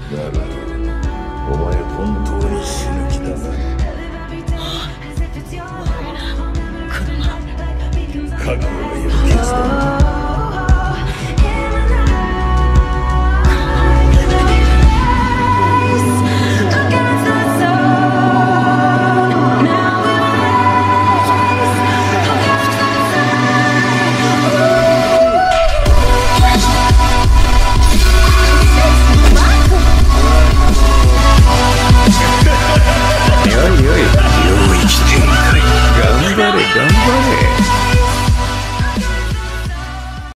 だがお前本当に死ぬ気だな。 悪いな、車。 覚悟